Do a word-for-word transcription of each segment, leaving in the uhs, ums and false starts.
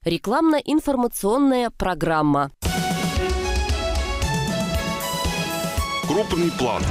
Рекламно-информационная программа. Крупный план.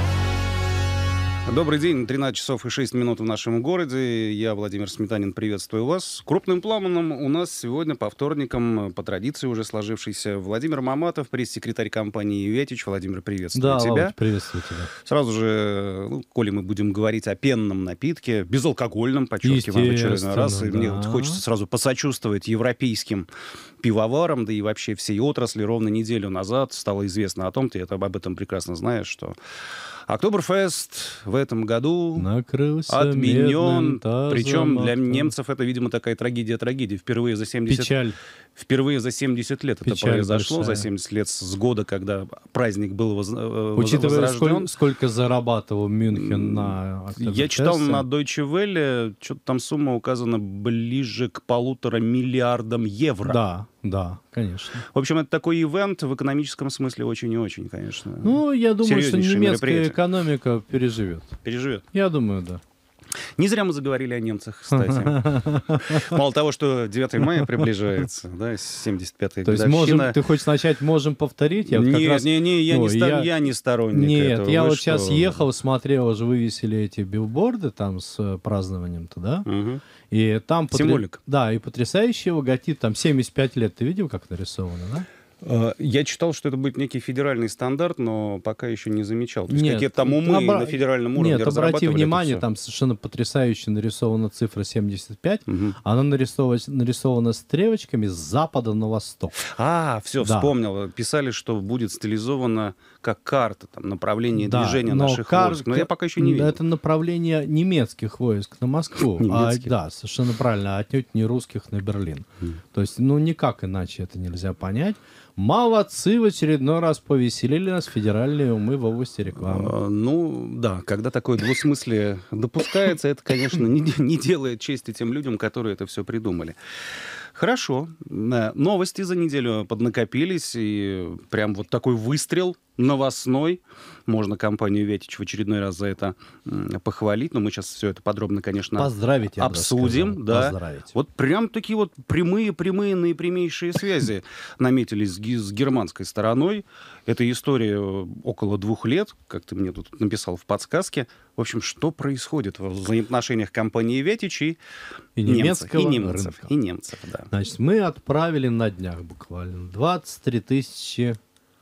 Добрый день, тринадцать часов и шесть минут в нашем городе. Я, Владимир Сметанин, приветствую вас. Крупным планом у нас сегодня по вторникам, по традиции уже сложившейся, Владимир Маматов, пресс-секретарь компании «Вятич». Владимир, приветствую да, тебя. Да, Володь, приветствую тебя. Сразу же, ну, коли мы будем говорить о пенном напитке, безалкогольном, подчеркиваем в очередной раз, и да. мне вот хочется сразу посочувствовать европейским пивоварам, да и вообще всей отрасли. Ровно неделю назад стало известно о том, ты это, об этом прекрасно знаешь, что Октоберфест в этом году накрылся отменен. Причем для автом. немцев это, видимо, такая трагедия-трагедия. Впервые за семьдесят... Печаль. Впервые за семьдесят лет Печаль это произошло. большая. За семьдесят лет с года, когда праздник был воз... Учитывая, возрожден. сколько, сколько зарабатывал Мюнхен на Октоберфесте. Я читал на Deutsche Welle, что-то там сумма указана ближе к полутора миллиардам евро. Да, да, конечно. В общем, это такой ивент в экономическом смысле очень и очень, конечно. Ну, я думаю, что немецкая мероприятие. экономика переживет. Переживет. Я думаю, да. Не зря мы заговорили о немцах, кстати. Мало того, что девятое мая приближается, да, семьдесят пятая То есть годовщина. можем, ты хочешь начать, можем повторить? Я вот не, как раз... не, не, я, Ой, не стор... я... я не сторонник Нет, этого. я Вы вот что? сейчас ехал, смотрел, уже вывесили эти билборды там с празднованием-то, да? Угу. И там... Символика. Потр... Да, и потрясающий логотип, там семьдесят пять лет, ты видел, как нарисовано, да? Я читал, что это будет некий федеральный стандарт, но пока еще не замечал. То есть нет, какие-то там умы обра... на федеральном уровне Нет, обрати внимание, это там совершенно потрясающе нарисована цифра семьдесят пять. Угу. Она нарисована, нарисована стрелочками с запада на восток. А, все, да. вспомнил. Писали, что будет стилизовано как карта, там, направление да, движения но наших кар... войск. Но я пока еще не видел. Это направление немецких войск на Москву. А, да, совершенно правильно. Отнюдь не русских на Берлин. Mm. То есть, ну, никак иначе это нельзя понять. Молодцы, в очередной раз повеселили нас федеральные умы в области рекламы. А, ну, да, когда такое двусмыслие допускается, это, конечно, не, не делает чести тем людям, которые это все придумали. Хорошо. Новости за неделю поднакопились, и прям вот такой выстрел новостной. Можно компанию «Вятич» в очередной раз за это похвалить, но мы сейчас все это подробно, конечно, Поздравить, я обсудим. Да. Поздравить. Вот прям такие вот прямые-прямые наипрямейшие связи наметились с германской стороной. Эта история около двух лет, как ты мне тут написал в подсказке. В общем, что происходит в взаимоотношениях компании «Вятич» и, и немцев, немецкого и немцев, рынка. и немцев, да. Значит, мы отправили на днях буквально двадцать три тысячи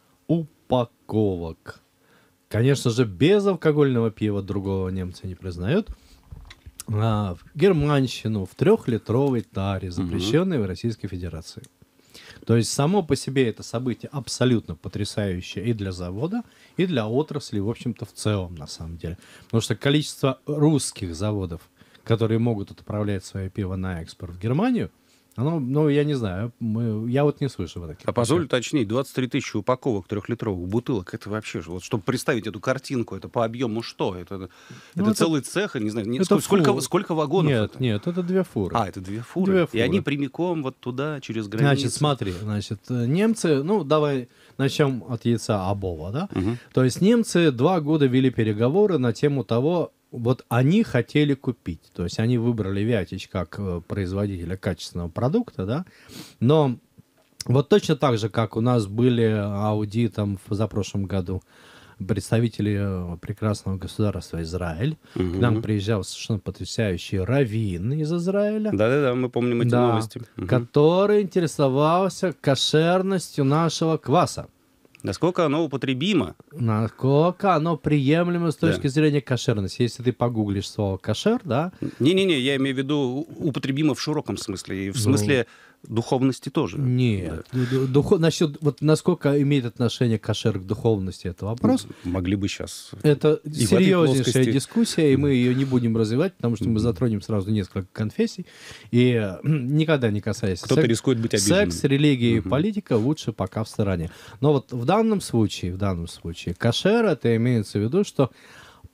упаковок. Конечно же, безалкогольного пива, другого немцы не признают. А, в германщину в трехлитровой таре, запрещенной угу. в Российской Федерации. То есть само по себе это событие абсолютно потрясающее и для завода, и для отрасли, в общем-то, в целом, на самом деле. Потому что количество русских заводов, которые могут отправлять свое пиво на экспорт в Германию, оно, ну, я не знаю, мы, я вот не слышу вот таких. А позволь уточнить, двадцать три тысячи упаковок трехлитровых бутылок, это вообще же, вот чтобы представить эту картинку, это по объему что? Это, ну, это, это целый цех, не знаю, нет, сколько, сколько, сколько вагонов? Нет, это? нет, это две фуры. А, это две фуры? Две фуры. И они прямиком вот туда, через границу? Значит, смотри, значит, немцы, ну, давай начнем от яйца обова, да? Угу. То есть немцы два года вели переговоры на тему того, вот они хотели купить, то есть они выбрали «Вятич» как производителя качественного продукта, да, но вот точно так же, как у нас были аудитом в позапрошлом году представители прекрасного государства Израиль, угу. к нам приезжал совершенно потрясающий раввин из Израиля. Да-да-да, мы помним эти да, новости. Угу. Который интересовался кошерностью нашего кваса. Насколько оно употребимо? Насколько оно приемлемо с точки да. зрения кошерности. Если ты погуглишь слово «кошер», да? Не-не-не, я имею в виду употребимо в широком смысле. И в ну, смысле духовности тоже. Нет. Да. Духов... Насчет, вот насколько имеет отношение кошер к духовности, это вопрос. Могли бы сейчас. Это серьезнейшая плоскости... дискуссия, и мы ее не будем развивать, потому что мы затронем сразу несколько конфессий. И никогда не касаясь... Кто-то секс... рискует быть обиженным. Секс, религия угу. и политика лучше пока в стороне. Но вот в данном случае, в данном случае, кошер, это имеется в виду, что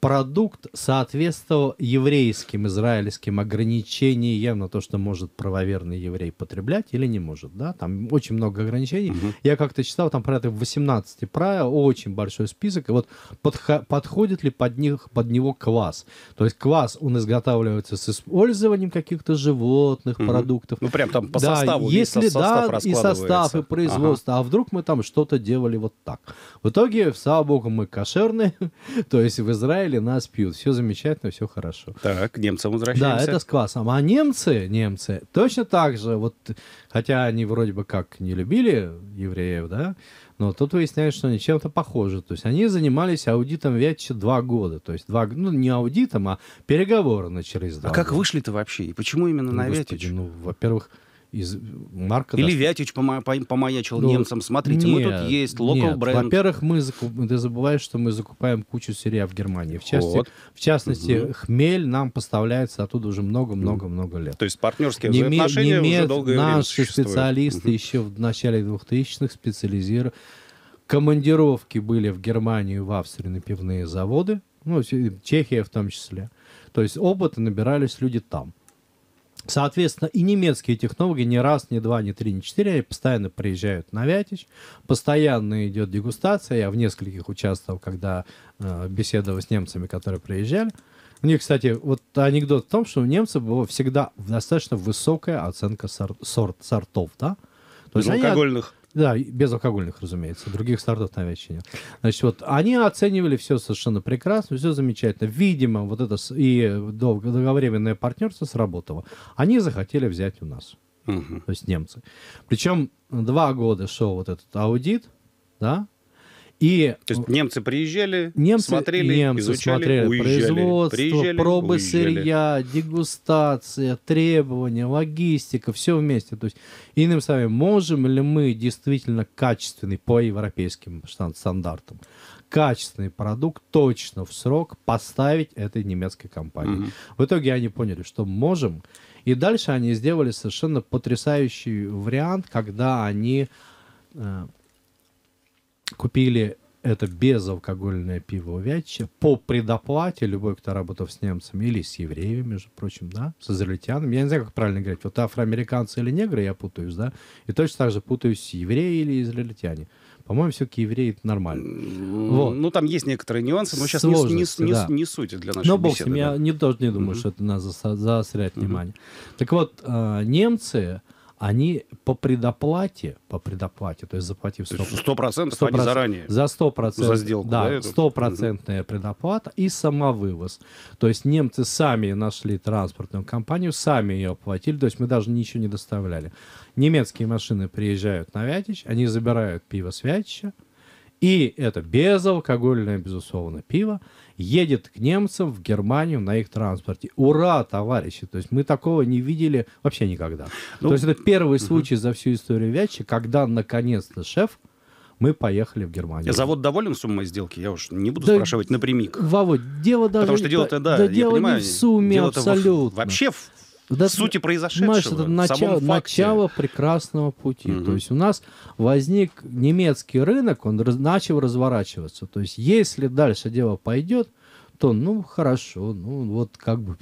продукт соответствовал еврейским, израильским ограничениям на то, что может правоверный еврей потреблять или не может, да, там очень много ограничений. Угу. Я как-то читал, там порядка восемнадцать правил, очень большой список, и вот подхо- подходит ли под, них, под него квас. То есть квас, он изготавливается с использованием каких-то животных угу. продуктов. Ну, прям там по да, составу, если, весь состав да, и состав, и производство, ага. а вдруг мы там что-то делали вот так. В итоге, слава богу, мы кошерные, то есть в Израиле нас пьют, все замечательно, все хорошо. Так, к немцам возвращаемся. Да, это с квасом. А немцы, немцы точно так же, вот, хотя они вроде бы как не любили евреев, да, но тут выясняется, что они чем-то похожи. То есть они занимались аудитом Вятча два года. То есть два, ну, не аудитом, а переговоры начались. А как вышли-то вообще? И почему именно ну, на Господи, Вятич? ну, во-первых, из марка... Или даст... Вятич пома- помаячил ну, немцам. Смотрите, нет, мы тут есть, local бренд. Во-первых, мы закуп... ты забываешь, что мы закупаем кучу сырья в Германии. В частности, вот. в частности угу. хмель нам поставляется оттуда уже много-много-много лет. То есть партнерские Неме... взаимоотношения Немец... уже долгое время Наши существуют. специалисты угу. еще в начале двухтысячных специализировали. Командировки были в Германию, в Австрию на пивные заводы, ну, Чехия в том числе. То есть опыта набирались люди там. Соответственно, и немецкие технологи не раз, не два, не три, не четыре, они постоянно приезжают на Вятич, постоянно идет дегустация. Я в нескольких участвовал, когда э, беседовал с немцами, которые приезжали. У них, кстати, вот анекдот в том, что у немцев была всегда достаточно высокая оценка сор- сорт, сортов, да? То есть алкогольных. Они, да, безалкогольных, разумеется. Других сортов на Вятиче нет. Значит, вот они оценивали все совершенно прекрасно, все замечательно. Видимо, вот это и долговременное партнерство сработало. Они захотели взять у нас. Угу. То есть немцы. Причем два года шел вот этот аудит, да, и... То есть немцы приезжали, немцы, смотрели, немцы изучали, смотрели уезжали. производство, Приезжали, пробы уезжали. сырья, дегустация, требования, логистика, все вместе. То есть, иным словом, можем ли мы действительно качественный по европейским стандартам, качественный продукт точно в срок поставить этой немецкой компании. Угу. В итоге они поняли, что можем. И дальше они сделали совершенно потрясающий вариант, когда они... Э, купили это безалкогольное пиво Вятича по предоплате, любой, кто работал с немцами или с евреями, между прочим, да, с израильтянами. Я не знаю, как правильно говорить, вот афроамериканцы или негры, я путаюсь, да, и точно так же путаюсь с евреи или израильтяне. По-моему, все-таки евреи это нормально. Вот. Ну, там есть некоторые нюансы, но сейчас Сложности, не, не, да. не, не суть для нашей но бог беседы. с ним, Да. я не, тоже не думаю, uh-huh. что это надо заострять uh-huh. внимание. Так вот, э, немцы... Они по предоплате, по предоплате, то есть заплатив сто процентов они заранее. За сто процентов. За сделку, да, да? стопроцентная угу. предоплата и самовывоз. То есть немцы сами нашли транспортную компанию, сами ее оплатили, то есть мы даже ничего не доставляли. Немецкие машины приезжают на Вятич, они забирают пиво с Вятича, и это безалкогольное, безусловно, пиво едет к немцам в Германию на их транспорте. Ура, товарищи! То есть мы такого не видели вообще никогда. Ну, то есть это первый угу. случай за всю историю Вятича, когда наконец-то шеф, мы поехали в Германию. Завод доволен суммой сделки? Я уж не буду да, спрашивать напрямик. Володь, дело даже... Потому что дело-то, да, да я дело понимаю, не в сумме абсолютно. В, вообще в да, сути произошедшего, это в начало, самом факте. начало прекрасного пути. Угу. То есть у нас возник немецкий рынок, он раз, начал разворачиваться. То есть если дальше дело пойдет, то, ну, хорошо, ну, вот как бы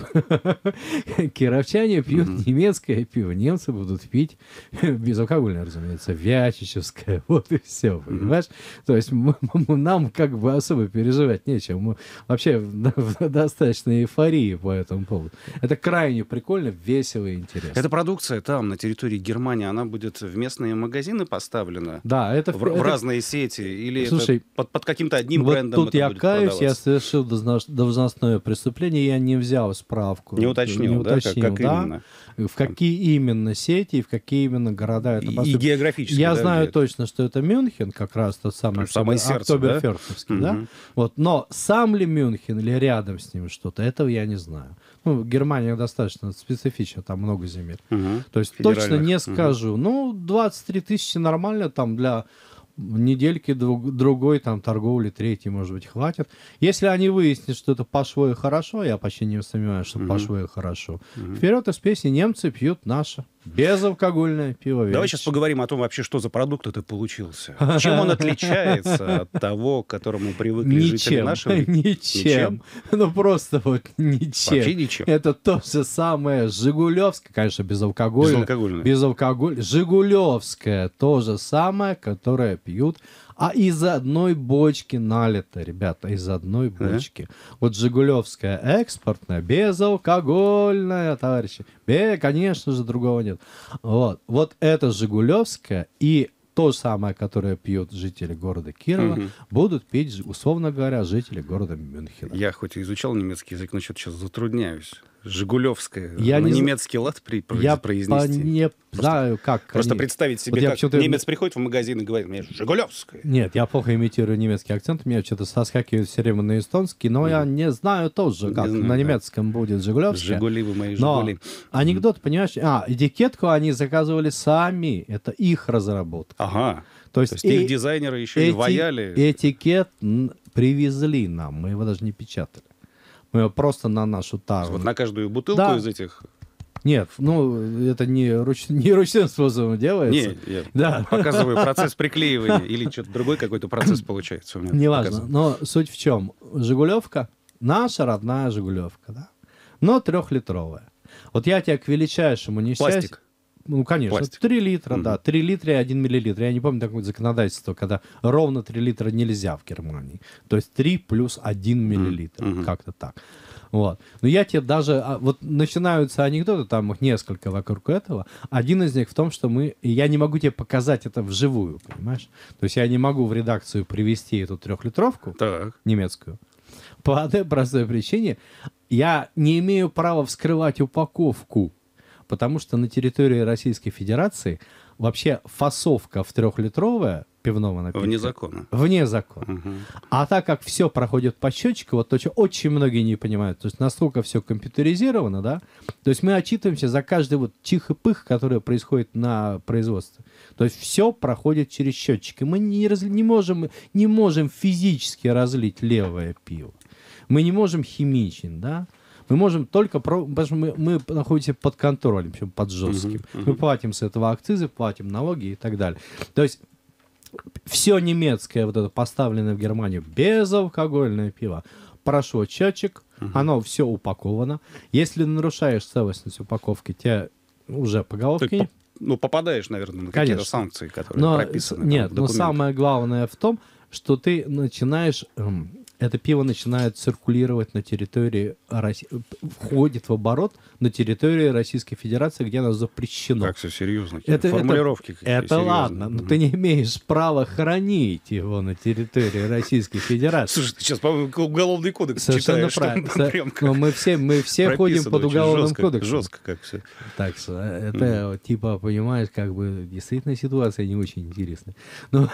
кировчане пьют mm-hmm. немецкое пиво, немцы будут пить безалкогольное, разумеется, вятичевское, вот и все, понимаешь? Mm-hmm. То есть мы, мы, нам как бы особо переживать нечего, мы вообще в, в достаточной эйфории по этому поводу. Это крайне прикольно, весело и интересно. Эта продукция там, на территории Германии, она будет в местные магазины поставлена? Да, это... В, это... в разные сети? Или Слушай, это под, под каким-то одним вот брендом тут это я будет каюсь, продаваться? я совершил должностное преступление, я не взял справку. Не уточнил, не да? уточнил, Как, как да? именно? В какие именно сети и в какие именно города это И, и географически. Я да, знаю где точно, что это Мюнхен, как раз тот самый, самое сердце, Октоберфестовский, да? да? да? Вот. Но сам ли Мюнхен или рядом с ним что-то, этого я не знаю. Ну, Германия достаточно специфична, там много земель. Угу. То есть точно не скажу. Угу. Ну, двадцать три тысячи нормально там для... недельки друг, другой там торговли, третьей, может быть, хватит. Если они выяснят, что это пошло и хорошо, я почти не сомневаюсь, что mm-hmm. пошло и хорошо. Mm-hmm. Вперед из песни немцы пьют наше. Безалкогольное пиво. Давай сейчас поговорим о том вообще, что за продукт это получился. Чем он отличается от того, к которому привыкли жители Ничем. нашего? Ничем. Ну просто вот ничем. Вообще ничем. Это то же самое Жигулевское, конечно, безалкогольное. Безалкогольное. Безалкогольное. Жигулевское то же самое, которое пьют. А из одной бочки налито, ребята, из одной бочки. Вот Жигулевская экспортная, безалкогольная, товарищи. Бе, конечно же, другого нет. Вот, вот это Жигулевская и то же самое, которое пьют жители города Кирова, Мгм. будут пить, условно говоря, жители города Мюнхена. Я хоть и изучал немецкий язык, но что-то сейчас затрудняюсь. Жигулевская. Я на не зна- немецкий лад при... Я произнести. по- не знаю, как Просто они- представить себе, Вот я как почему-то- немец приходит в магазин и говорит, мне Жигулевская. Нет, я плохо имитирую немецкий акцент, меня что-то соскакивает все время на эстонский, но я не знаю тоже, Не как знаю, на да. немецком будет Жигулевская. Жигули вы мои, Но Жигули. анекдот, понимаешь, а, этикетку они заказывали сами, это их разработка. Ага. То То есть, есть их э- дизайнеры еще и эти- ваяли. Этикет н- привезли нам, мы его даже не печатали. Мы его просто на нашу тару. Вот на каждую бутылку Да. из этих... Нет, ну, это не, руч... не ручным способом делается. Не, я Да. показываю процесс приклеивания. Или что-то другой какой-то процесс получается у меня. Неважно. показываю. Но суть в чем? Жигулевка, наша родная Жигулевка, да? Но трехлитровая. Вот я тебя к величайшему несчастью... Пластик. Ну, конечно, Пластик. три литра, Мгм. да. три литра и один миллилитр. Я не помню такое законодательство, когда ровно три литра нельзя в Германии. То есть три плюс один миллилитр. Мгм. Как-то так. Вот. Но я тебе даже... а, Вот начинаются анекдоты, там их несколько вокруг этого. Один из них в том, что мы... и я не могу тебе показать это вживую, понимаешь? То есть я не могу в редакцию привезти эту трехлитровку Так. немецкую. По одной простой причине. Я не имею права вскрывать упаковку. Потому что на территории Российской Федерации вообще фасовка в трехлитровая пивного напитка... Вне закона. Вне закона. Мгм. А так как все проходит по счетчику, вот то, что очень многие не понимают, то есть настолько все компьютеризировано, да, то есть мы отчитываемся за каждый вот чих и пых, который происходит на производстве. То есть все проходит через счетчики. Мы не, раз- не, можем, не можем физически разлить левое пиво. Мы не можем химичить, да. Мы можем только... Про... Потому что мы, мы находимся под контролем, причем под жестким. Мгм, Мы мгм. платим с этого акцизы, платим налоги и так далее. То есть все немецкое, вот это поставленное в Германию, безалкогольное пиво, прошло счетчик, оно все упаковано. Если нарушаешь целостность упаковки, тебе уже по Ты головке... по- ну, попадаешь, наверное, на Конечно. какие-то санкции, которые Но, прописаны. с- там, нет, в но документах. самое главное в том, что ты начинаешь... эм, это пиво начинает циркулировать на территории России, входит в оборот на территории Российской Федерации, где оно запрещено. Как все серьезно. Это- Формулировки это, какие это серьезные. ладно, но Мгм. ты не имеешь права хранить его на территории Российской Федерации. Слушай, ты сейчас, по-моему, уголовный кодекс Совершенно читаешь. там правильно. прям как Но мы все, мы все ходим прописано под очень уголовным жестко, кодексом. Жестко как все. Так что э, это вот, типа, понимаешь, как бы действительно ситуация не очень интересная. Но,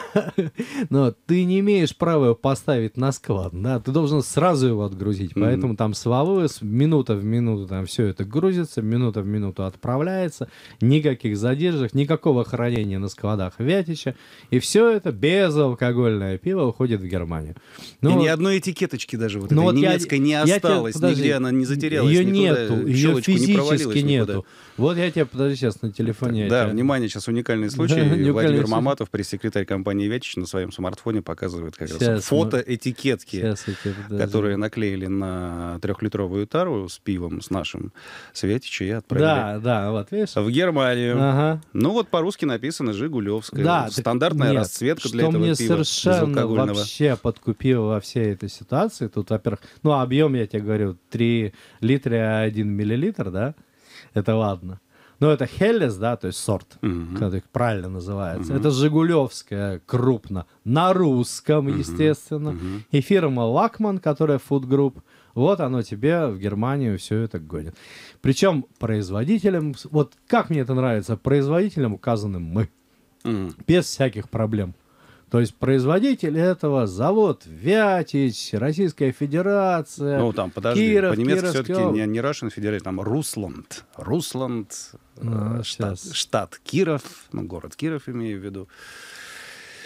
но ты не имеешь права его поставить на склад, да, ты должен сразу его отгрузить. Мгм. Поэтому там с ВАВС минута в минуту там все это грузится, минута в минуту отправляется, никаких задержек, никакого хранения на складах Вятича, и все это безалкогольное пиво уходит в Германию. Ну, И ни вот- одной этикеточки даже вот ну этой вот я- немецкой не я тебе- осталось, подожди, нигде она не затерялась, ее никуда, нету, в ее щелочку не провалилась физически никуда. нету. Вот я тебе, подожди, сейчас на телефоне... я Да, тебе- внимание, сейчас уникальный случай. Да, уникальный Владимир случай. Маматов, пресс-секретарь компании «Вятич», на своем смартфоне показывает как раз Сейчас фото этикетки, Сейчас я тебе, подожди. которые наклеили на трехлитровую тару с пивом, с нашим с «Вятича» и отправили Да, да, вот видишь? в Германию. Ага. Ну вот по-русски написано «Жигулевская». Да, так Стандартная нет, расцветка для что этого мне пива совершенно безалкогольного. вообще подкупило во всей этой ситуации, тут, во-первых, ну, объем, я тебе говорю, три литра и один миллилитр, да, это ладно. Но это Хеллес, да, то есть сорт, Мгм. как их правильно называется. Мгм. Это Жигулевская крупно, на русском, естественно. Мгм. И фирма Лакман, которая Food Group, вот оно тебе в Германию все это гонит. Причем производителям, вот как мне это нравится, производителям указаны мы. Мгм. Без всяких проблем. То есть производитель этого завод Вятич, Российская Федерация, Ну, там, подожди, Киров, по-немецки Кировская все-таки область. не, не Russian Federation, там Русланд. Русланд, А, э, штат, щас. штат Киров, ну, город Киров имею в виду.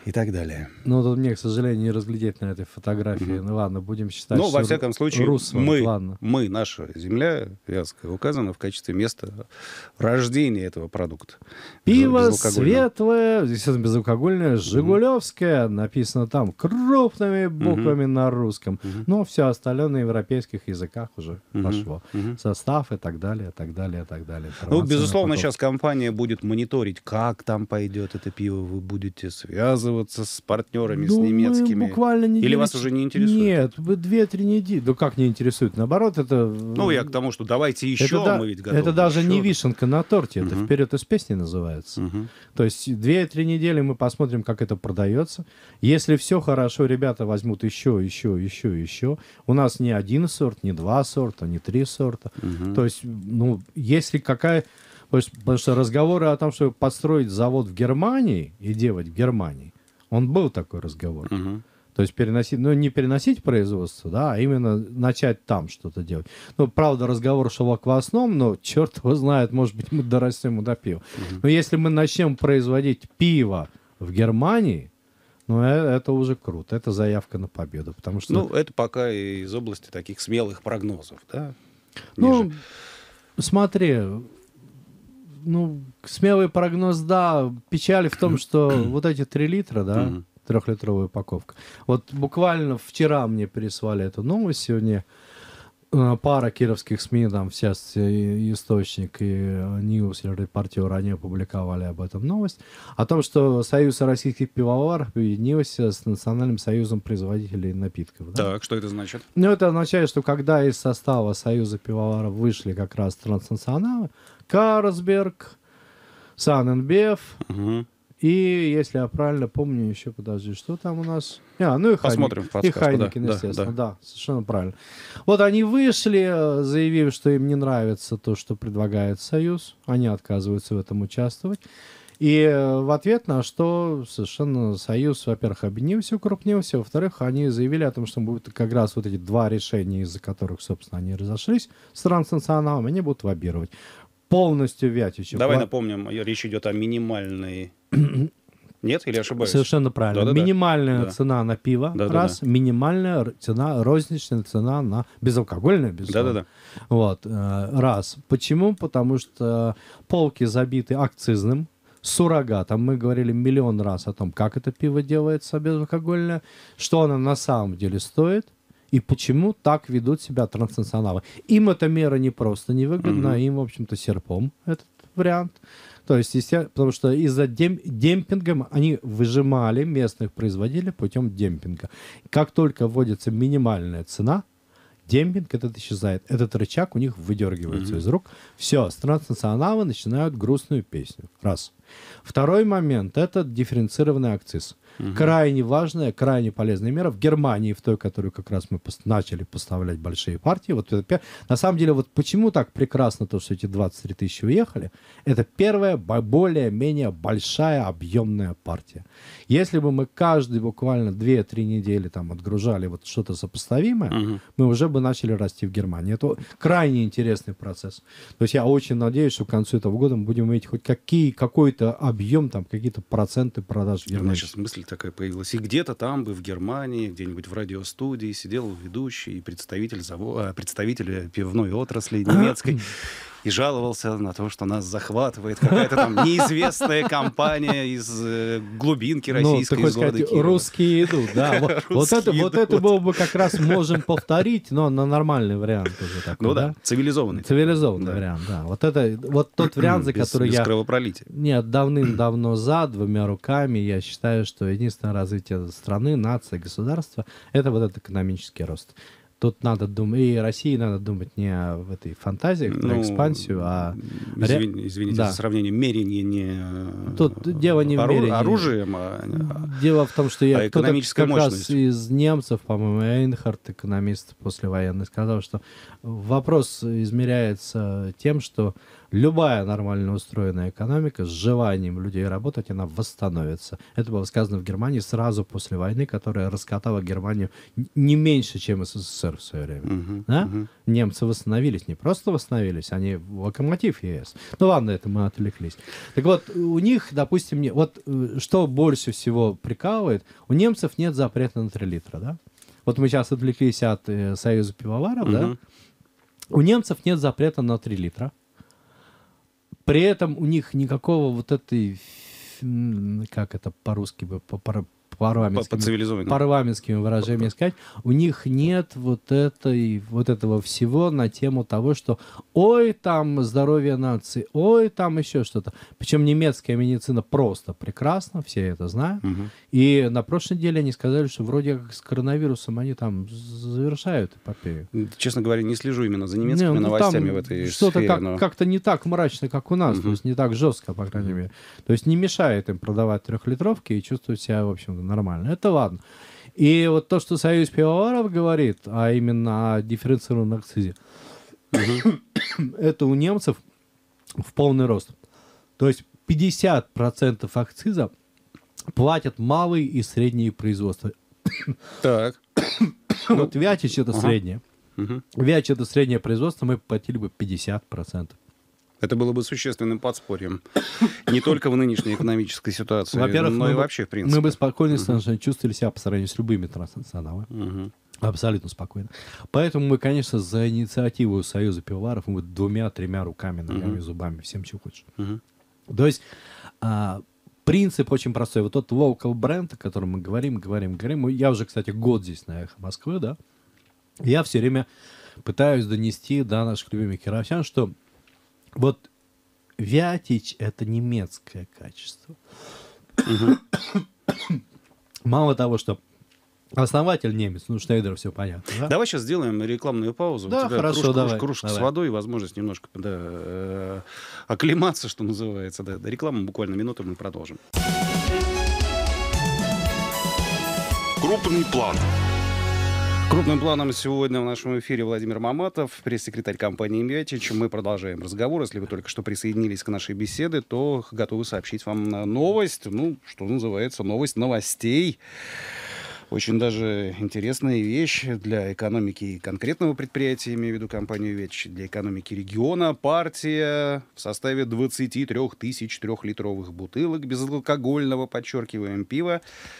и так далее. Ну, тут мне, к сожалению, не разглядеть на этой фотографии. Мгм. Ну, ладно, будем считать, Но, что во всяком случае, Руссо, мы, ладно. мы, наша земля Вятская, указана в качестве места рождения этого продукта. Пиво Безалкогольного. светлое, естественно, безалкогольное, жигулевское, написано там крупными буквами на русском. Мгм. Но все остальное на европейских языках уже Мгм. пошло. Мгм. Состав и так далее, и так далее, и так далее. Ну, Информация безусловно, на упаковке. сейчас компания будет мониторить, как там пойдет это пиво. Вы будете связываться с партнерами, с Ну, мы немецкими. буквально недели Или вас ч- уже не интересует? Нет, вы две-три недели. Да как не интересует? Наоборот, это... Ну, я к тому, что давайте еще, это, да- мы ведь готовы. это даже еще. не вишенка на торте, это Мгм. вперед из песни называется. Мгм. То есть две-три недели мы посмотрим, как это продается. Если все хорошо, ребята возьмут еще, еще, еще, еще. У нас не один сорт, не два сорта, не три сорта. Мгм. То есть, ну, если какая... То есть, потому что разговоры о том, чтобы построить завод в Германии и делать в Германии, он был такой разговор. Мгм. То есть переносить, ну не переносить производство, да, а именно начать там что-то делать. Ну, правда, разговор шел о квасном, но черт его знает, может быть, мы дорастем и до пива. Но если мы начнем производить пиво в Германии, ну, э- это уже круто, это заявка на победу, потому что... Ну, это пока из области таких смелых прогнозов, да? Ну, Ниже. смотри, ну, смелый прогноз, да. Печаль в том, что вот эти три литра, да, Мгм. трехлитровая упаковка. Вот буквально вчера мне прислали эту новость, сегодня э, пара кировских СМИ, там, в частности, и Источник и Ньюс, или Репортер, они опубликовали об этом новость, о том, что Союз российских пивоваров объединился с Национальным союзом производителей напитков. Да? Так, что это значит? Ну, это означает, что когда из состава Союза пивоваров вышли как раз транснационалы, Карлсберг, Саненбеф, Мгм. и, если я правильно помню, еще, подожди, что там у нас? А, ну и Посмотрим в Хайнекен. И подсказку, да, Хайнекен, да, естественно, да. да. совершенно правильно. Вот они вышли, э, заявив, что им не нравится то, что предлагает Союз, они отказываются в этом участвовать. И э, в ответ на что совершенно Союз, во-первых, объединился, укрупнился, во-вторых, они заявили о том, что будут как раз вот эти два решения, из-за которых, собственно, они разошлись с транснационалами, они будут лоббировать. Полностью Вятичев. Давай Ла- напомним, речь идет о минимальной... Нет, или ошибаюсь? Совершенно правильно. Да-да-да. Минимальная Да. цена на пиво, Да-да-да. раз. Минимальная р- цена, розничная цена на безалкогольное, безусловно. Да-да-да. Вот, э, раз. Почему? Потому что полки забиты акцизным, суррогатом. Мы говорили миллион раз о том, как это пиво делается безалкогольное, что оно на самом деле стоит. И почему так ведут себя транснационалы. Им эта мера не просто невыгодна, Мгм. им, в общем-то, серпом этот вариант. То есть, естественно, потому что из-за дем- демпинга они выжимали местных производителей путем демпинга. Как только вводится минимальная цена, демпинг этот исчезает. Этот рычаг у них выдергивается Мгм. из рук. Все, транснационалы начинают грустную песню. Раз. Второй момент – это дифференцированный акциз. Мгм. Крайне важная, крайне полезная мера. В Германии, в той, которую как раз мы пос- начали поставлять большие партии, вот это пе- на самом деле, вот почему так прекрасно то, что эти двадцать три тысячи уехали, это первая, бо- более-менее большая объемная партия. Если бы мы каждый буквально две-три недели там отгружали вот что-то сопоставимое, Мгм. мы уже бы начали расти в Германии. Это крайне интересный процесс. То есть я очень надеюсь, что к концу этого года мы будем иметь хоть какие, какой-то объем, там какие-то проценты продаж в У меня Германии. сейчас мысль такая появилась. И где-то там бы в Германии, где-нибудь в радиостудии сидел ведущий и представитель, заво... а, представитель пивной отрасли немецкой и жаловался на то, что нас захватывает какая-то там неизвестная компания из э, глубинки Ну, ты российской, хочешь из города сказать, Киева. русские идут, да. Вот, вот Русские это, вот идут. это было бы как раз можем повторить, но на нормальный вариант уже такой, Ну да? да, цивилизованный. Цивилизованный Да. вариант, да. Вот это, вот тот вариант, за Без- который без я... кровопролития. Нет, давным-давно за, двумя руками, я считаю, что единственное развитие страны, нации, государства – это вот этот экономический рост. Тут надо думать, и России надо думать не о в этой фантазии, про Ну, экспансию, а... ре- извини- Извините Да. за сравнение. Мерение не э, Тут дело не в ору- мерении. оружием, а, а- Дело в том, что я а кто-то экономической как раз мощностью. из немцев, по-моему, Эйнхард, экономист послевоенный, сказал, что вопрос измеряется тем, что любая нормально устроенная экономика с желанием людей работать, она восстановится. Это было сказано в Германии сразу после войны, которая раскатала Германию не меньше, чем СССР в свое время. Мгм, Да? мгм. Немцы восстановились, не просто восстановились, они локомотив ЕС. Ну ладно, это мы отвлеклись. Так вот, у них, допустим, не- вот э, что больше всего прикалывает, у немцев нет запрета на три литра, да? Вот мы сейчас отвлеклись от э, Союза пивоваров, да? Мгм. У немцев нет запрета на три литра. При этом у них никакого вот этой, м, как это по-русски бы, по пар- По, парламентскими, по цивилизованному. парламентскими выражениями сказать, у них нет вот, этой, вот этого всего на тему того, что ой, там здоровье нации, ой, там еще что-то. Причем немецкая медицина просто прекрасна, все это знают. Мгм. И на прошлой неделе они сказали, что вроде как с коронавирусом они там завершают эпопею. Честно говоря, не слежу именно за немецкими Не, ну, новостями там в этой что-то сфере. как, но- как-то не так мрачно, как у нас, Мгм. то есть не так жестко, по крайней мере. То есть не мешает им продавать трехлитровки и чувствовать себя, в общем-то, нормально. Это ладно. И вот то, что Союз пивоваров говорит, а именно о дифференцированном акцизе, это у немцев в полный рост. То есть пятьдесят процентов акциза платят малые и средние производства. Так. Вот Вятич это ага. среднее. Мгм. Вятич это среднее производство, мы платили бы пятьдесят процентов. Это было бы существенным подспорьем. Не только в нынешней экономической ситуации, Во-первых, но мы и бы- вообще, в принципе. Мы бы спокойно совершенно чувствовали себя по сравнению с любыми транснационалами. Мгм. Абсолютно спокойно. Поэтому мы, конечно, за инициативу Союза пивоваров мы двумя-тремя руками, ногами, Мгм. зубами, всем чего хочешь. Мгм. То есть а, принцип очень простой. Вот тот local бренд, о котором мы говорим, говорим, говорим. Я уже, кстати, год здесь на Эхо Москвы, да. Я все время пытаюсь донести до наших любимых кировчан, что вот Вятич — это немецкое качество. Мало того, что основатель немец, ну, Шнейдер, все понятно, да? Давай сейчас сделаем рекламную паузу. Да, У тебя хорошо, кружка, давай, кружка давай. с водой и возможность немножко да, э, оклематься, что называется. Да. До рекламы буквально минуту, мы продолжим. Крупный план. Крупным планом сегодня в нашем эфире Владимир Маматов, пресс-секретарь компании «Вятич». Мы продолжаем разговор. Если вы только что присоединились к нашей беседе, то готовы сообщить вам новость, ну, что называется, новость новостей. Очень даже интересная вещь для экономики конкретного предприятия, имею в виду компанию «Вятич», для экономики региона. Партия в составе двадцати трёх тысяч трехлитровых бутылок безалкогольного, подчеркиваем, пива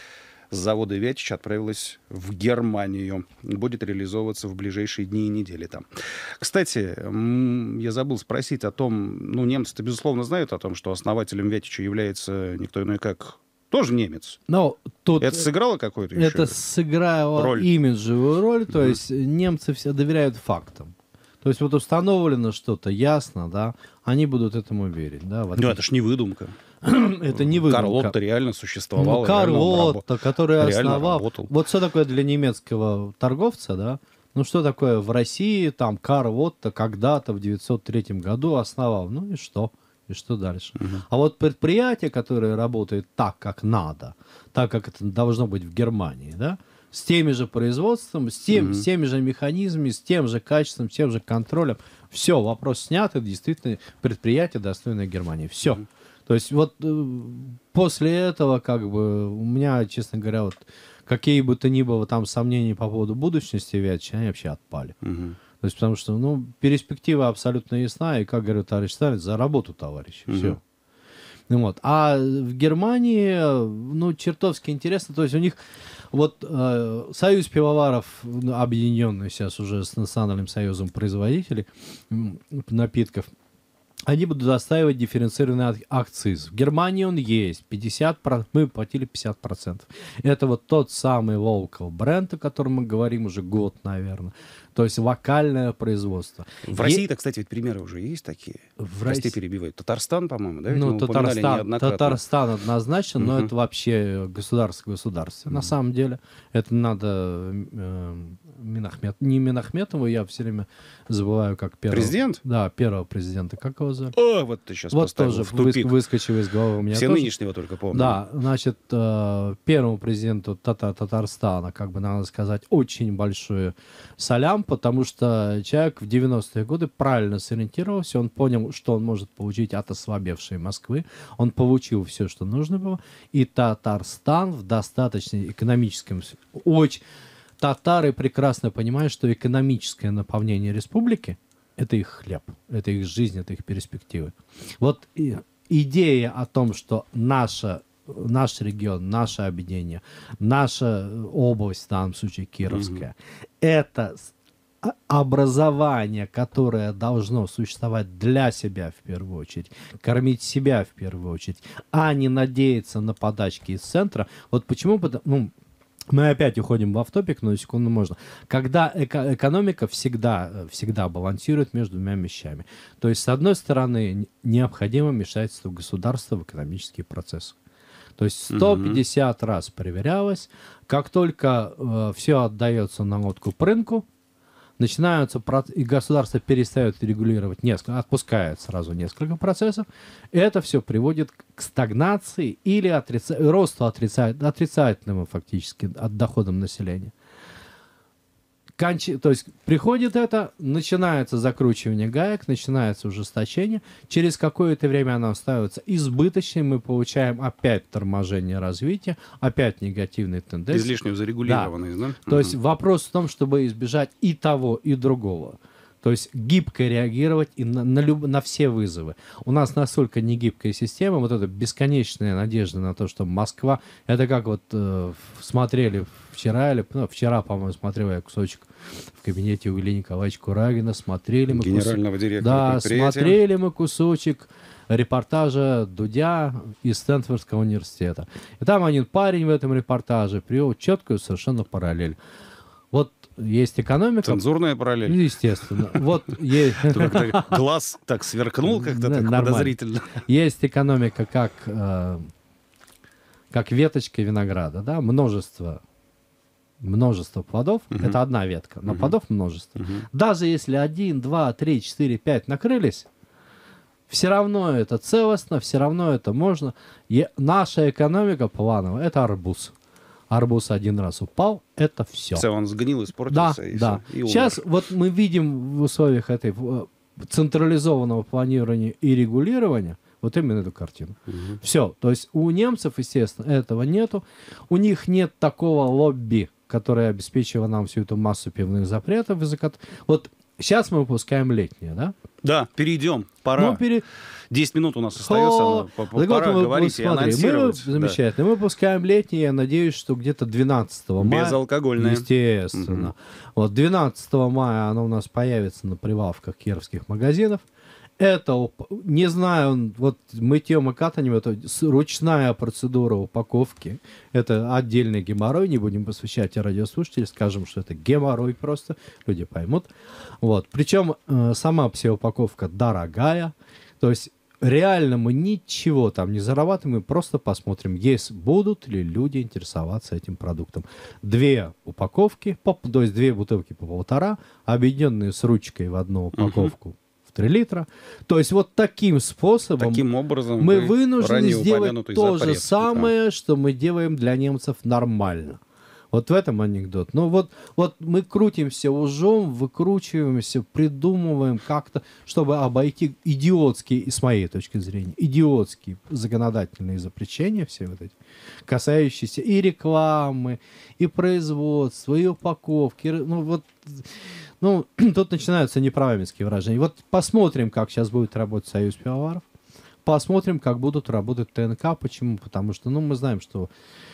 с завода «Вятич» отправилась в Германию. Будет реализовываться в ближайшие дни и недели там. Кстати, м, я забыл спросить о том, ну, немцы-то, безусловно, знают о том, что основателем «Вятича» является никто иной, как тоже немец. Но тут Это сыграло какое-то это еще? сыграло роль? имиджевую роль, то Мгм. есть немцы все доверяют фактам. То есть вот установлено что-то ясно, да, они будут этому верить, да. в Ну, отличие- это ж не выдумка. это не выдумка. Карл Отто реально существовал. Ну, Карл реально он рабо- Отто, который реально основал... работал. Вот что такое для немецкого торговца, да? Ну, что такое в России, там, Карл Отто когда-то в девятьсот третьем году основал. Ну и что? И что дальше? А вот предприятие, которое работает так, как надо, так, как это должно быть в Германии, да? С теми же производством, с, тем, с теми же механизмами, с тем же качеством, с тем же контролем. Все, вопрос снят, это действительно предприятие, достойное Германии. Все. То есть вот э, после этого, как бы, у меня, честно говоря, вот какие бы то ни было там сомнения по поводу будущности Вятича, они вообще отпали. Мгм. То есть потому что, ну, перспектива абсолютно ясна, и, как говорит товарищ Сталин, за работу, товарищи. Все. Ну, вот. А в Германии, ну, чертовски интересно. То есть у них вот э, Союз пивоваров, ну, объединенный сейчас уже с Национальным союзом производителей м, напитков, они будут достаивать дифференцированный ак- акциз. В Германии он есть. пятьдесят процентов, мы платили пятьдесят процентов. Это вот тот самый local бренд, о котором мы говорим уже год, наверное. То есть локальное производство. В Е- России-то, кстати, ведь примеры уже есть такие. В Прости, России- перебиваю. Татарстан, по-моему, да? Ведь мы Ну, упоминали Татарстан, неоднократно. Татарстан однозначно, но Мгм. это вообще государство государство. На самом деле, это надо э, Минахмет, не Минахметову, я все время забываю, как первого. Президент? Да, первого президента. Как его зовут? О, вот ты сейчас Вот поставил тоже в тупик. выс- выскочил из головы у меня. Все тоже. нынешнего только помню. Да, значит, э, первому президенту Тата- Татарстана, как бы надо сказать, очень большую салям потому что человек в девяностые годы правильно сориентировался, он понял, что он может получить от ослабевшей Москвы, он получил все, что нужно было, и Татарстан в достаточно экономическом... Очень... Татары прекрасно понимают, что экономическое наполнение республики — это их хлеб, это их жизнь, это их перспективы. Вот и идея о том, что наша наш регион, наше объединение, наша область, в данном случае Кировская, mm-hmm. это образование, которое должно существовать для себя в первую очередь, кормить себя в первую очередь, а не надеяться на подачки из центра. Вот почему... Ну, мы опять уходим в автопик, но секунду можно. Когда эко- экономика всегда, всегда балансирует между двумя вещами. То есть, с одной стороны, необходимо вмешательство государства в экономические процессы. То есть сто пятьдесят mm-hmm. раз проверялось. Как только э, все отдается на откуп рынку, начинаются, и государство перестает регулировать несколько, отпускает сразу несколько процессов, это все приводит к стагнации или отрица, росту отрицать, отрицательному фактически от доходам населения. Кончи, то есть приходит это, начинается закручивание гаек, начинается ужесточение, через какое-то время оно становится избыточным, мы получаем опять торможение развития, опять негативные тенденции. Излишне зарегулированные, да? да? То угу. есть вопрос в том, чтобы избежать и того, и другого. То есть гибко реагировать и на, на, люб, на все вызовы. У нас настолько негибкая система, вот эта бесконечная надежда на то, что Москва... Это как вот э, смотрели вчера, или ну, вчера, по-моему, смотрел я кусочек в кабинете у Ильи Николаевича Курагина, смотрели мы... Генерального кусок, директора да, предприятия. смотрели мы кусочек репортажа Дудя из Стэнфордского университета. И там один парень в этом репортаже привел четкую совершенно параллель. Вот есть экономика. Цензурная параллель. Естественно. Вот есть... Глаз так сверкнул как-то так подозрительно. Есть экономика как, э, как веточка винограда, да, множество, множество плодов. Uh-huh. Это одна ветка, но uh-huh. плодов множество. Uh-huh. Даже если один, два, три, четыре, пять накрылись, все равно это целостно, все равно это можно. И наша экономика плановая — это арбуз. Арбуз один раз упал, это все. Все, он сгнил, испортился. Да, и да. Все, и сейчас вот мы видим в условиях этой централизованного планирования и регулирования вот именно эту картину. Угу. Все. То есть у немцев, естественно, этого нету. У них нет такого лобби, которое обеспечивало нам всю эту массу пивных запретов. Вот сейчас мы выпускаем летнее, да? Да, перейдем. Пора. Ну, пере... десять минут у нас остается. О, но пора вот, говорить вот, и анонсировать. Мы, замечательно. Да. Мы выпускаем летнее, я надеюсь, что где-то двенадцатого мая. Безалкогольное. Естественно. Угу. Вот двенадцатого мая оно у нас появится на прилавках кировских магазинов. Это, не знаю, вот мытьем и катанием, это ручная процедура упаковки. Это отдельный геморрой, не будем посвящать радиослушателей, скажем, что это геморрой просто, люди поймут. Вот. Причем э, сама вся упаковка дорогая, то есть реально мы ничего там не зарабатываем, мы просто посмотрим, есть, будут ли люди интересоваться этим продуктом. Две упаковки, по, то есть две бутылки по полтора, объединенные с ручкой в одну упаковку. Uh-huh. три литра. То есть вот таким способом таким образом мы вынуждены сделать то запрет, же самое, да. что мы делаем для немцев нормально. Вот в этом анекдот. Ну вот, вот мы крутимся ужом, выкручиваемся, придумываем как-то, чтобы обойти идиотские, с моей точки зрения, идиотские законодательные запрещения, все вот эти, касающиеся и рекламы, и производства, и упаковки. Ну вот... Ну, тут начинаются непарламентские выражения. Вот посмотрим, как сейчас будет работать Союз пивоваров. Посмотрим, как будут работать ТНК. Почему? Потому что, ну, мы знаем, что,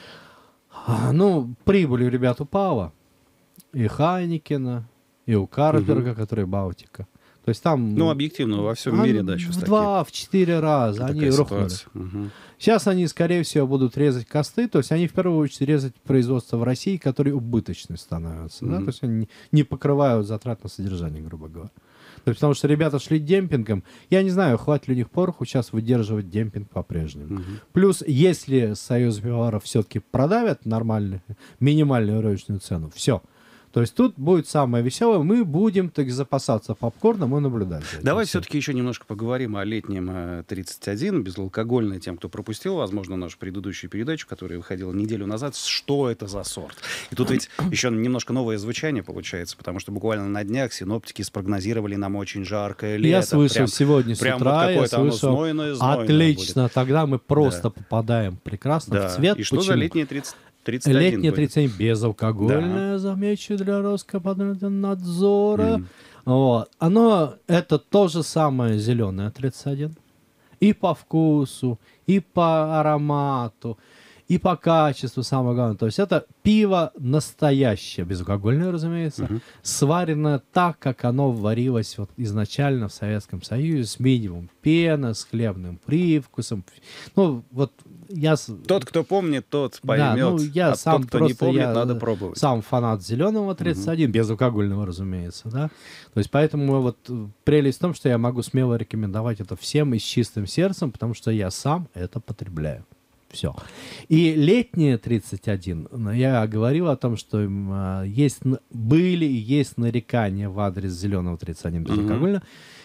ну, прибыль у ребят упала. И Хайникена, и у Карберга, угу. который Балтика. То есть там... Ну, объективно, во всем мире, да, сейчас в два, в четыре раза они рухнули. Угу. Сейчас они, скорее всего, будут резать косты, то есть они в первую очередь резать производство в России, которые убыточны становятся, mm-hmm. да? То есть они не покрывают затрат на содержание, грубо говоря. То есть, потому что ребята шли демпингом, я не знаю, хватит ли у них пороху сейчас выдерживать демпинг по-прежнему. Mm-hmm. Плюс, если Союз пивоваров все-таки продавят нормальную, минимальную рыночную цену, все, То есть тут будет самое веселое. Мы будем так запасаться попкорном и наблюдать. за этим Давай всем. все-таки еще немножко поговорим о летнем э, тридцать один, безалкогольное, тем, кто пропустил, возможно, нашу предыдущую передачу, которая выходила неделю назад. Что это за сорт? И тут ведь еще немножко новое звучание получается, потому что буквально на днях синоптики спрогнозировали нам очень жаркое лето. Я слышал Прям- сегодня с прям вот утра, я какое-то оно слышал, знойное, знойное отлично, будет. тогда мы просто Да. попадаем прекрасно Да. в цвет. И что за Почему? летнее тридцать, тридцать один Летняя будет? тридцать один безалкогольное, замечу, для Роскомнадзора. Мгм. Вот. Оно, это то же самое зеленое тридцать один. И по вкусу, и по аромату, и по качеству, самое главное. То есть это пиво настоящее, безалкогольное, разумеется, Мгм. сварено так, как оно варилось вот изначально в Советском Союзе, с минимум пены, с хлебным привкусом. Ну, вот я... с- Тот, кто помнит, тот Да, поймет. ну, я а сам тот, кто не просто, помнит, я надо пробовать. сам фанат зеленого тридцать один, безалкогольного, разумеется, да. То есть поэтому вот э, прелесть в том, что я могу смело рекомендовать это всем и с чистым сердцем, потому что я сам это потребляю. Все. И летнее тридцать один, ну, я говорил о том, что м, а, есть, н- были и есть нарекания в адрес зеленого тридцать один безалкогольного.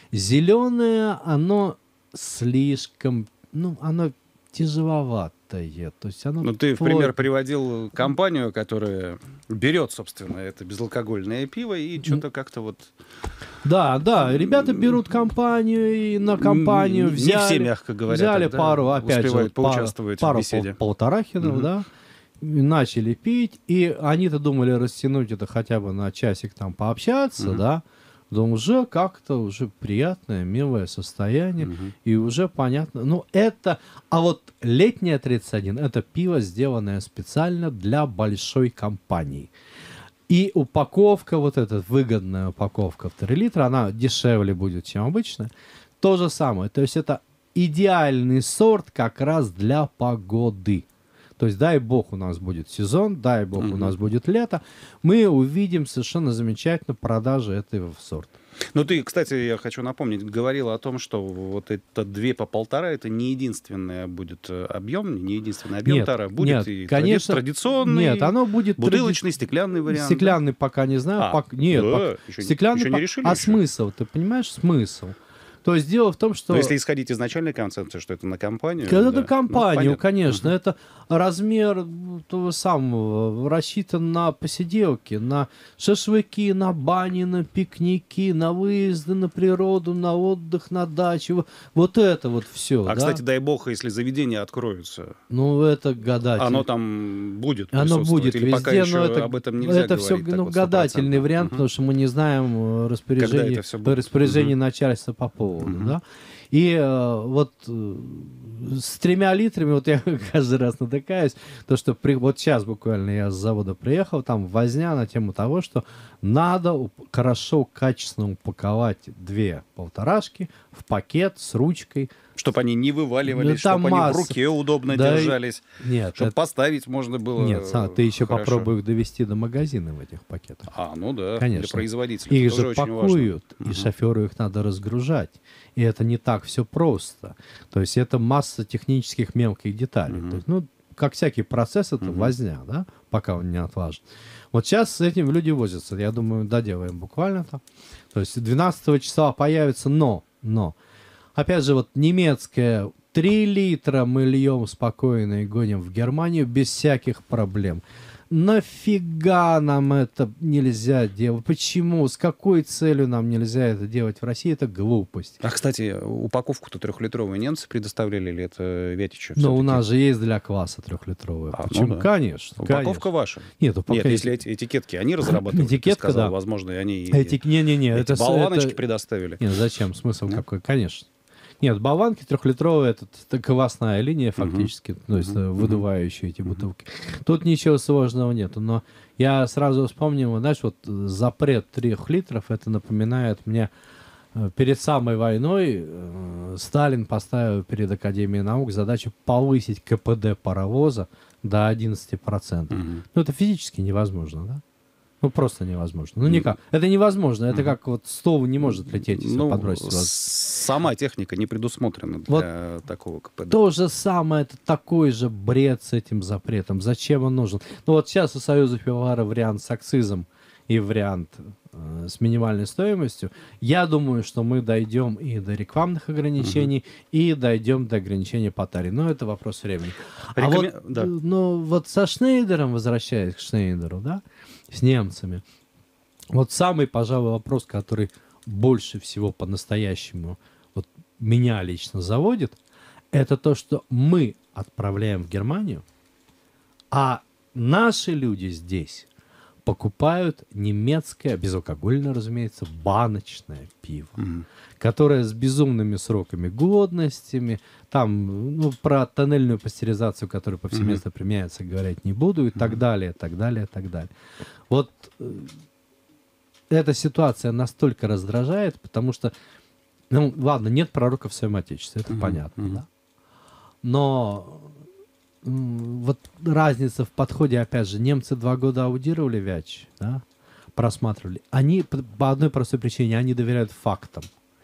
Зеленое, оно слишком, ну, оно тяжеловатое. То есть оно Ну, ты в плотно. пример приводил компанию, которая берет, собственно, это безалкогольное пиво и что-то как-то вот... Да, да, ребята берут компанию и на компанию Не взяли, все, мягко говоря, взяли тогда пару, опять же, успевают вот пару, поучаствовать в пару беседе. пол- полторахинов, Мгм. да, и начали пить, и они-то думали растянуть это хотя бы на часик там пообщаться, Мгм. да, но уже как-то уже приятное, милое состояние, Мгм. и уже понятно, ну это, а вот летнее тридцать один, это пиво, сделанное специально для большой компании. И упаковка, вот эта выгодная упаковка в три литра, она дешевле будет, чем обычная. То же самое. То есть это идеальный сорт как раз для погоды. То есть дай бог у нас будет сезон, дай бог у Мгм. нас будет лето, мы увидим совершенно замечательно продажи этого сорта. Ну, ты, кстати, я хочу напомнить, говорила о том, что вот это две по полтора, это не единственный будет э, объем, не единственный объем Нет, тара. Будет нет, и конечно, тради- традиционный, Нет, оно будет бутылочный, стеклянный тради- вариант. Стеклянный пока не знаю. А, пок- Нет, да, пок- еще не- стеклянный еще не пок- решили А еще? смысл? Ты понимаешь смысл? То есть дело в том, что... Но если исходить из начальной концепции, что это на компанию... Когда да, на компанию, ну, понятно. конечно, это размер ну, того самого, рассчитан на посиделки, на шашлыки, на бани, на пикники, на выезды на природу, на отдых, на дачу. Вот это вот все. А, да? кстати, дай бог, если заведения откроются, Ну, это гадатель. оно там будет Оно присутствовать, будет или везде, пока еще но это, об этом нельзя это все говорить так ну, вот гадательный стопроцентно? вариант, Мгм. потому что мы не знаем э, распоряжение, это всё будет? распоряжение Мгм. начальства по поводу. Мгм. Да? И э, вот э, с тремя литрами, вот я каждый раз натыкаюсь, то, что при, вот сейчас буквально я с завода приехал, там возня на тему того, что надо уп- хорошо, качественно упаковать две полторашки в пакет с ручкой. Чтобы они не вываливались, Ну, там чтобы они в масса. руке удобно Да и- держались, Нет, чтобы это- поставить можно было. нет, Сан, ты еще хорошо. попробуй их довести до магазина в этих пакетах. А, ну да, Конечно. для производителей. Их тоже же очень пакуют, и Мгм. шоферу их надо разгружать. И это не так все просто. То есть это масса технических мелких деталей. Мгм. То есть, ну, как всякий процесс, это Мгм. возня, да, пока он не отлажен. Вот сейчас с этим люди возятся. Я думаю, доделаем буквально там. То есть двенадцатого числа появится, но, но. Опять же, вот немецкая три литра мы льем спокойно и гоним в Германию без всяких проблем. Нафига нам это нельзя делать? Почему? С какой целью нам нельзя это делать в России? Это глупость. А, кстати, упаковку-то трехлитровую немцы предоставляли или это Вятичи? Но у всё-таки? нас же есть для кваса трехлитровая. А, ну Почему? да. Конечно. Упаковка конечно. ваша. Нет, упаковка... Нет, если эти этикетки они разрабатывали, Этикетка, ты сказал, да. возможно, и они и Эти... Не-не-не. эти это с- болваночки это- предоставили. Нет, зачем? Смысл Нет? какой? Конечно. Нет, болванки трехлитровые, это, это квасная линия фактически, то есть Мгм. э, выдувающие эти бутылки. Тут ничего сложного нету, но я сразу вспомнил, знаешь, вот э, запрет трех литров, это напоминает мне э, перед самой войной э, Сталин поставил перед Академией наук задачу повысить КПД паровоза до одиннадцати процентов. Мгм. Ну, это физически невозможно, да? Ну, просто невозможно. Ну, никак. Это невозможно. Это как вот стол не может лететь, если Ну, подбросить вас. сама техника не предусмотрена Вот для такого КПД. То же самое, это такой же бред с этим запретом. Зачем он нужен? Ну вот сейчас у Союза пивоваров вариант с акцизом и вариант э, с минимальной стоимостью, я думаю, что мы дойдем и до рекламных ограничений, угу. и дойдем до ограничений по таре. Но это вопрос времени. Рекомен... А вот, да. ну, вот со Шнейдером, возвращаясь к Шнейдеру, да, с немцами, вот самый, пожалуй, вопрос, который больше всего по-настоящему вот, меня лично заводит, это то, что мы отправляем в Германию, а наши люди здесь покупают немецкое, безалкогольное, разумеется, баночное пиво, mm-hmm. которое с безумными сроками годностями, там, ну, про тоннельную пастеризацию, которая повсеместно mm-hmm. применяется, говорить не буду, и mm-hmm. так далее, так далее, так далее. Вот эта ситуация настолько раздражает, потому что, ну, ладно, нет пророка в своем отечестве, это mm-hmm. понятно, mm-hmm. да? Но вот разница в подходе, опять же, немцы два года аудировали Вятч, да, просматривали. Они по одной простой причине, они доверяют фактам.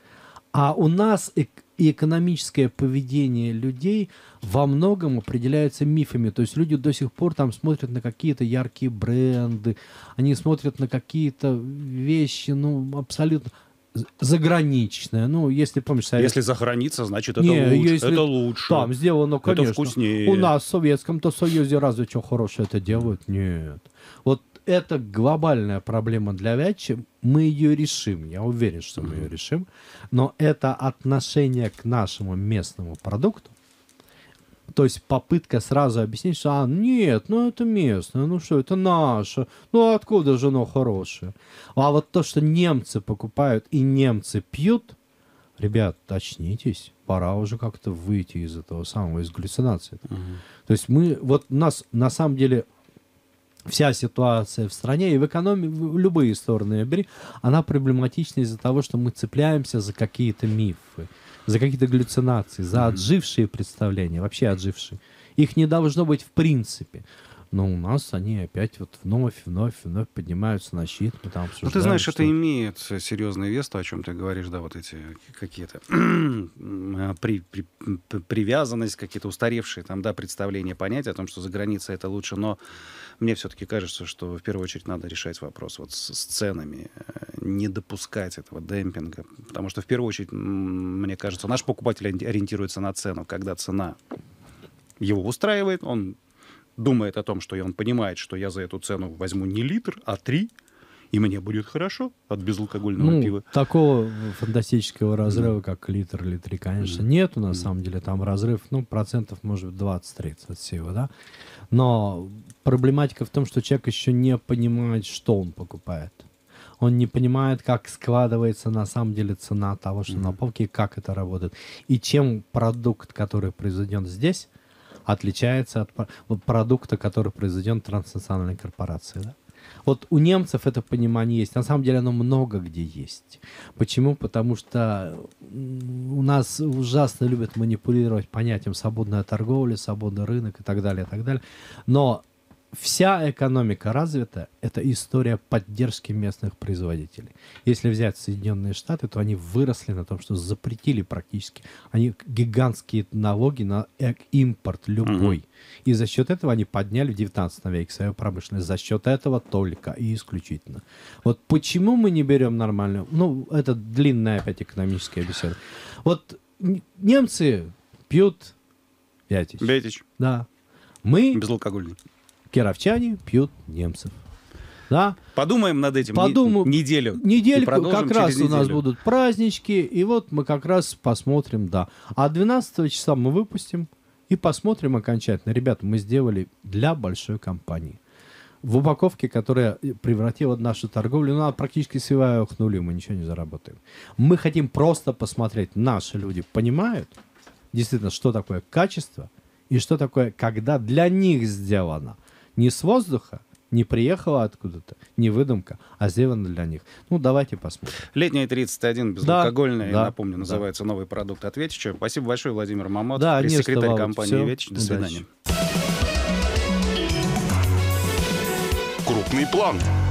А у нас эк- экономическое поведение людей во многом определяется мифами. То есть люди до сих пор там смотрят на какие-то яркие бренды, они смотрят на какие-то вещи, ну, абсолютно заграничное. Ну, если помнишь... Совет... Если за граница, значит, это, Не, лучше, если это лучше. Там сделано, конечно. Это вкуснее. У нас в Советском-то Союзе разве что хорошее это делают? Нет. Вот это глобальная проблема для Вятча. Мы ее решим. Я уверен, что мы ее решим. Но это отношение к нашему местному продукту. То есть попытка сразу объяснить, что а, нет, ну это местное, ну что, это наше, ну откуда же оно хорошее? А вот то, что немцы покупают и немцы пьют, ребят, очнитесь, пора уже как-то выйти из этого самого, из галлюцинации. Угу. То есть мы, вот у нас на самом деле вся ситуация в стране и в экономике, в любые стороны бери, она проблематична из-за того, что мы цепляемся за какие-то мифы, за какие-то галлюцинации, за отжившие представления, вообще отжившие. Их не должно быть в принципе. Но у нас они опять вот вновь, вновь, вновь поднимаются на щит. Мы там обсуждаем, ну, ты знаешь, что... это имеет серьезный вес, то, о чем ты говоришь, да, вот эти какие-то при, при, привязанность, какие-то устаревшие там, да, представления, понятия о том, что за границей это лучше, но мне все-таки кажется, что в первую очередь надо решать вопрос вот с, с ценами, не допускать этого демпинга, потому что в первую очередь, мне кажется, наш покупатель ориентируется на цену, когда цена его устраивает, он думает о том, что он понимает, что я за эту цену возьму не литр, а три, и мне будет хорошо от безалкогольного ну, пива. Такого фантастического разрыва, mm. как литр или три, конечно, mm. нету, на mm. самом деле. Там разрыв, ну, процентов, может быть, двадцать-тридцать от всего, да. Но проблематика в том, что человек еще не понимает, что он покупает. Он не понимает, как складывается на самом деле цена того, что mm. на полке, как это работает. И чем продукт, который произведен здесь, отличается от продукта, который произведен транснациональной корпорацией. Да? Вот у немцев это понимание есть. На самом деле оно много где есть. Почему? Потому что у нас ужасно любят манипулировать понятием свободная торговля, свободный рынок и так далее, и так далее. Но вся экономика развита, это история поддержки местных производителей. Если взять Соединенные Штаты, то они выросли на том, что запретили практически. Они гигантские налоги на импорт любой. Mm-hmm. И за счет этого они подняли в девятнадцатом веке свою промышленность. За счет этого только и исключительно. Вот почему мы не берем нормально? Ну, это длинная опять экономическая беседа. Вот немцы пьют Вятич. Вятич. Да. Мы... Безалкогольный. Кировчане пьют немцев. Да? Подумаем над этим Подумаю, не, неделю. Недельку, как раз у нас неделю. будут празднички, и вот мы как раз посмотрим, да. А двенадцатого числа мы выпустим и посмотрим окончательно. Ребята, мы сделали для большой компании. В упаковке, которая превратила нашу торговлю, ну, она практически свивая к нулю, мы ничего не заработаем. Мы хотим просто посмотреть, наши люди понимают действительно, что такое качество и что такое, когда для них сделано. Не с воздуха, не приехала откуда-то, не выдумка, а сделано для них. Ну, давайте посмотрим. Летняя тридцать один, безалкогольная, да, напомню, да. называется новый продукт от Вятича. Спасибо большое, Владимир Мамонтов, да, пресс-секретарь компании Вятич. До свидания. Крупный план.